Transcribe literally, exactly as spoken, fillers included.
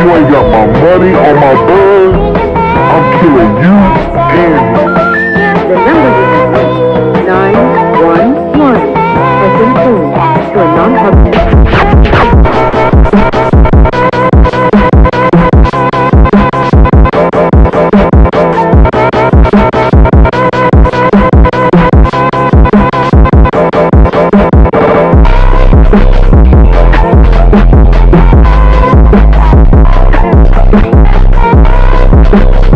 you ain't got my money or my bud, I'm killing you and